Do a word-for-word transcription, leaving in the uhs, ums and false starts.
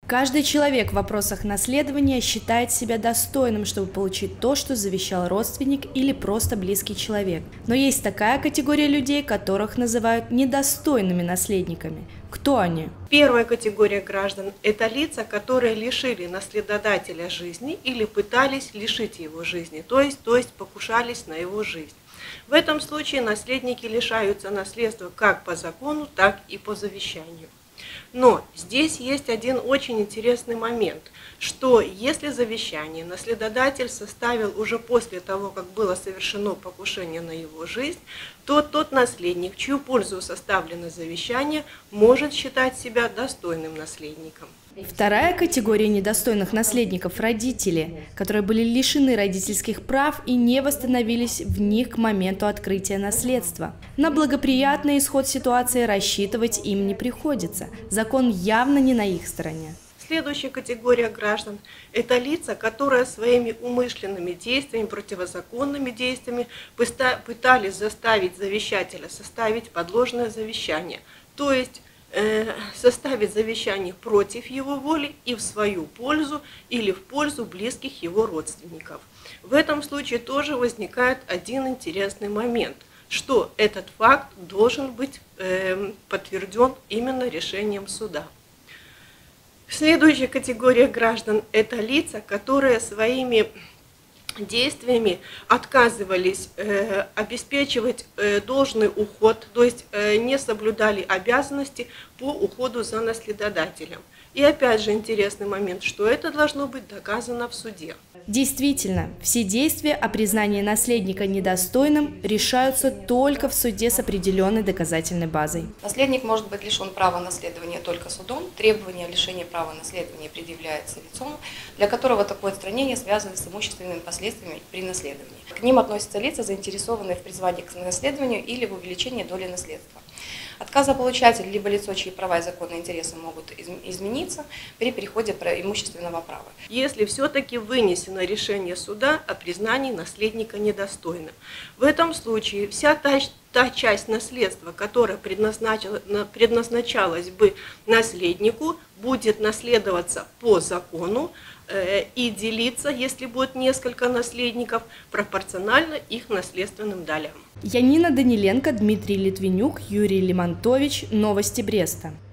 Каждый человек в вопросах наследования считает себя достойным, чтобы получить то, что завещал родственник или просто близкий человек. Но есть такая категория людей, которых называют недостойными наследниками. Кто они? Первая категория граждан – это лица, которые лишили наследодателя жизни или пытались лишить его жизни, то есть, то есть покушались на его жизнь. В этом случае наследники лишаются наследства как по закону, так и по завещанию. Но здесь есть один очень интересный момент, что если завещание наследодатель составил уже после того, как было совершено покушение на его жизнь, то тот наследник, в чью пользу составлено завещание, может считать себя достойным наследником. Вторая категория недостойных наследников – родители, которые были лишены родительских прав и не восстановились в них к моменту открытия наследства. На благоприятный исход ситуации рассчитывать им не приходится. Закон явно не на их стороне. Следующая категория граждан – это лица, которые своими умышленными действиями, противозаконными действиями пытались заставить завещателя составить подложное завещание, то есть составить завещание против его воли и в свою пользу или в пользу близких его родственников. В этом случае тоже возникает один интересный момент, что этот факт должен быть э, подтвержден именно решением суда. Следующая категория граждан – это лица, которые своими действиями отказывались э, обеспечивать э, должный уход, то есть э, не соблюдали обязанности по уходу за наследодателем. И опять же интересный момент, что это должно быть доказано в суде. Действительно, все действия о признании наследника недостойным решаются только в суде с определенной доказательной базой. Наследник может быть лишен права наследования только судом. Требование о лишении права наследования предъявляется лицом, для которого такое отстранение связано с имущественными последствиями при наследовании. К ним относятся лица, заинтересованные в призвании к наследованию или в увеличении доли наследства. Отказополучатель либо лицо, чьи права и законные интересы могут измениться при переходе имущественного права. Если все-таки вынесено решение суда о признании наследника недостойным, в этом случае вся та, та часть наследства, которая предназначалась, предназначалась бы наследнику, будет наследоваться по закону э, и делиться, если будет несколько наследников, пропорционально их наследственным долям. Янина Даниленко, Дмитрий Литвинюк, Юрий Лимонтович. Новости Бреста.